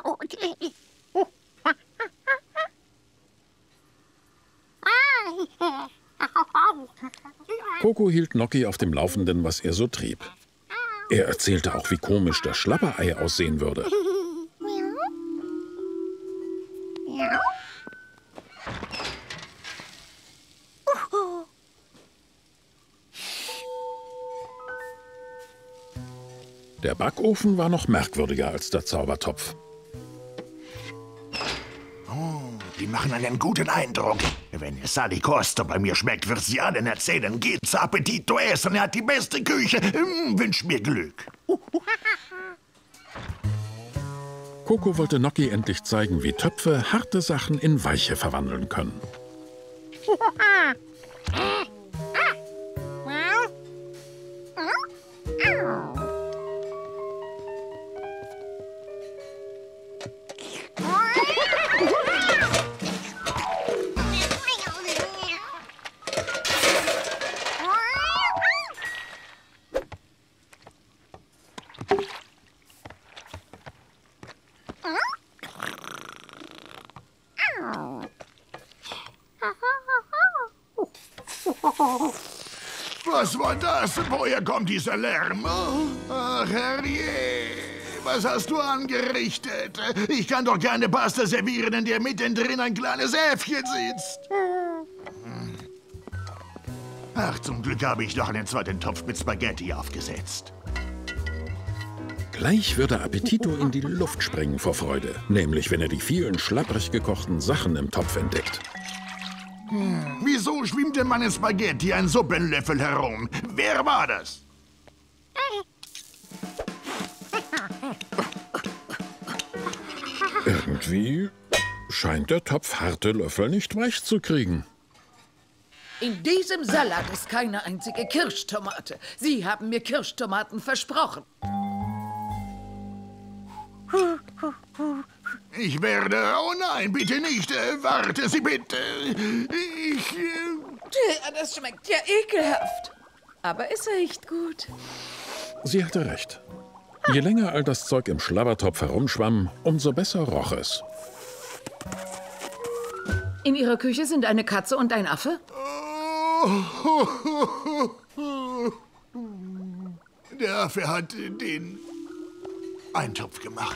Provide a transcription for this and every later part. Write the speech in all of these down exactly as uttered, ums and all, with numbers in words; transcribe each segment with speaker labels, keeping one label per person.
Speaker 1: Coco hielt Gnocchi auf dem Laufenden, was er so trieb. Er erzählte auch, wie komisch das Schlapperei aussehen würde. Der Backofen war noch merkwürdiger als der Zaubertopf.
Speaker 2: Oh, die machen einen guten Eindruck. Wenn Sally Costa bei mir schmeckt, wird sie allen erzählen. Geht zu Appetito essen, er hat die beste Küche. Hm, wünsch mir Glück.
Speaker 1: Coco wollte Gnocchi endlich zeigen, wie Töpfe harte Sachen in weiche verwandeln können.
Speaker 2: Was war das? Woher kommt dieser Lärm? Ach, herrje. Was hast du angerichtet? Ich kann doch keine Pasta servieren, in der mittendrin ein kleines Äffchen sitzt. Ach, zum Glück habe ich noch einen zweiten Topf mit Spaghetti aufgesetzt.
Speaker 1: Gleich würde Appetito in die Luft springen vor Freude, nämlich wenn er die vielen schlapprig gekochten Sachen im Topf entdeckt.
Speaker 2: Hm, wieso schwimmt in meinem Spaghetti ein Suppenlöffel herum? Wer war das?
Speaker 1: Irgendwie scheint der Topf harte Löffel nicht weich zu kriegen.
Speaker 3: In diesem Salat ist keine einzige Kirschtomate. Sie haben mir Kirschtomaten versprochen.
Speaker 2: Ich werde... Oh nein, bitte nicht. Äh, warten Sie bitte. Ich... Äh...
Speaker 3: Das schmeckt ja ekelhaft. Aber es riecht gut.
Speaker 1: Sie hatte recht. Je länger all das Zeug im Schlabbertopf herumschwamm, umso besser roch es.
Speaker 3: In Ihrer Küche sind eine Katze und ein Affe?
Speaker 2: Der Affe hat den Eintopf gemacht.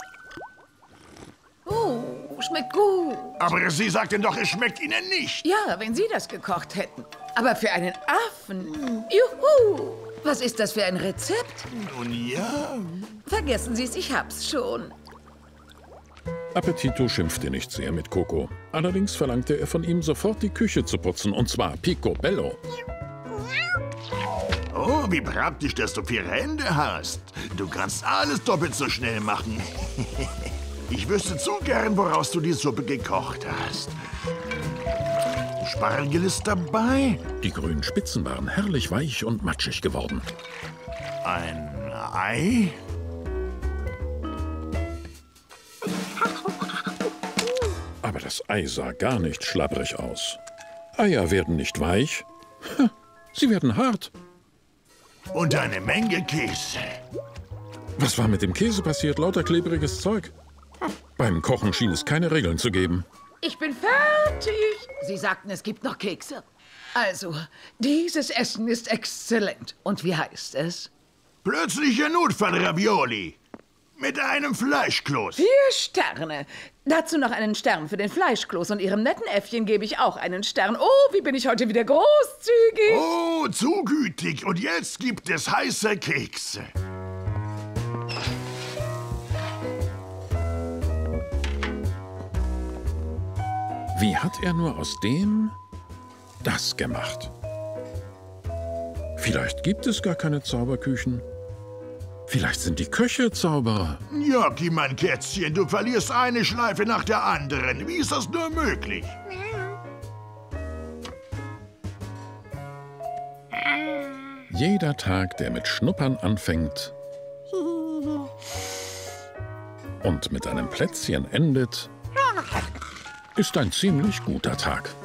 Speaker 3: Oh, schmeckt gut.
Speaker 2: Aber Sie sagten doch, es schmeckt Ihnen nicht.
Speaker 3: Ja, wenn Sie das gekocht hätten. Aber für einen Affen? Juhu! Was ist das für ein Rezept?
Speaker 2: Nun ja.
Speaker 3: Vergessen Sie es, ich hab's schon.
Speaker 1: Appetito schimpfte nicht sehr mit Coco. Allerdings verlangte er von ihm, sofort die Küche zu putzen, und zwar picobello.
Speaker 2: Oh, wie praktisch, dass du vier Hände hast. Du kannst alles doppelt so schnell machen. Ich wüsste zu gern, woraus du die Suppe gekocht hast. Spargel ist dabei.
Speaker 1: Die grünen Spitzen waren herrlich weich und matschig geworden.
Speaker 2: Ein Ei?
Speaker 1: Aber das Ei sah gar nicht schlabbrig aus. Eier werden nicht weich, sie werden hart.
Speaker 2: Und eine Menge Käse.
Speaker 1: Was war mit dem Käse passiert? Lauter klebriges Zeug. Beim Kochen schien es keine Regeln zu geben.
Speaker 3: Ich bin fertig. Sie sagten, es gibt noch Kekse. Also, dieses Essen ist exzellent. Und wie heißt es?
Speaker 2: Plötzliche Notfall-Ravioli. Mit einem Fleischkloß.
Speaker 3: Vier Sterne. Dazu noch einen Stern für den Fleischkloß. Und Ihrem netten Äffchen gebe ich auch einen Stern. Oh, wie bin ich heute wieder großzügig.
Speaker 2: Oh, zu gütig. Und jetzt gibt es heiße Kekse.
Speaker 1: Wie hat er nur aus dem das gemacht? Vielleicht gibt es gar keine Zauberküchen. Vielleicht sind die Köche Zauberer.
Speaker 2: Gnocchi, mein Kätzchen, du verlierst eine Schleife nach der anderen. Wie ist das nur möglich?
Speaker 1: Jeder Tag, der mit Schnuppern anfängt und mit einem Plätzchen endet, ist ein ziemlich guter Tag.